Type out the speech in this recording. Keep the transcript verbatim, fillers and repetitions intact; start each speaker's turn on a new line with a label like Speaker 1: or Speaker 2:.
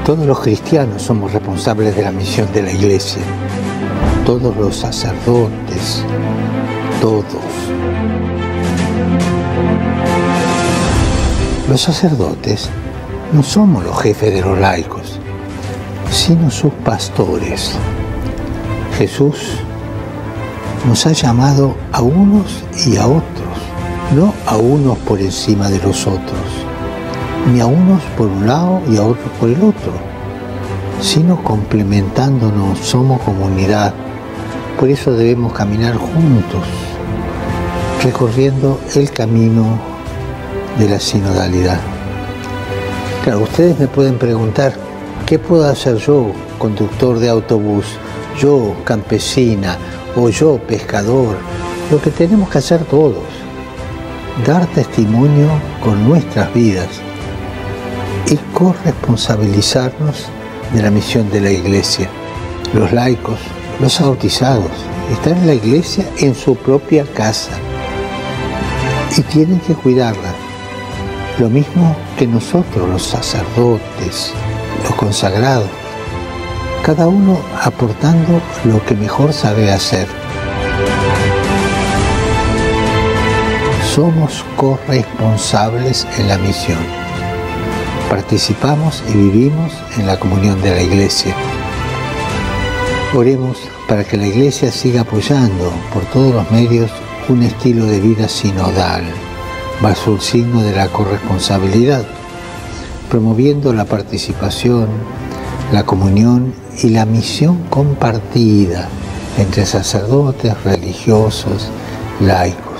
Speaker 1: Todos los cristianos somos responsables de la misión de la Iglesia. Todos los sacerdotes, todos. Los sacerdotes no somos los jefes de los laicos, sino sus pastores. Jesús nos ha llamado a unos y a otros, no a unos por encima de los otros, ni a unos por un lado y a otros por el otro, sino complementándonos, somos comunidad. Por eso debemos caminar juntos, recorriendo el camino de la sinodalidad. Claro, ustedes me pueden preguntar, ¿qué puedo hacer yo, conductor de autobús, yo, campesina, o yo, pescador? Lo que tenemos que hacer todos, dar testimonio con nuestras vidas y corresponsabilizarnos de la misión de la Iglesia. Los laicos, los bautizados, están en la Iglesia en su propia casa y tienen que cuidarla. Lo mismo que nosotros, los sacerdotes, los consagrados, cada uno aportando lo que mejor sabe hacer. Somos corresponsables en la misión. Participamos y vivimos en la comunión de la Iglesia. Oremos para que la Iglesia siga apoyando por todos los medios un estilo de vida sinodal, bajo el signo de la corresponsabilidad, promoviendo la participación, la comunión y la misión compartida entre sacerdotes, religiosos, laicos.